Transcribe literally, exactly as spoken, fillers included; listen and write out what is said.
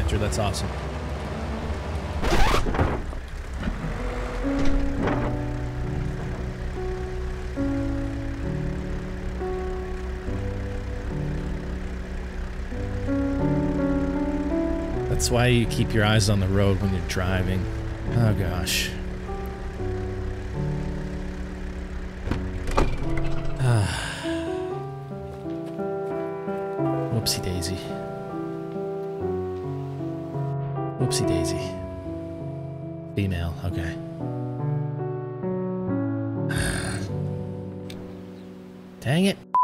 character. That's awesome. That's why you keep your eyes on the road when you're driving. Oh gosh. Whoopsie daisy. Whoopsie daisy. Female, okay. Dang it.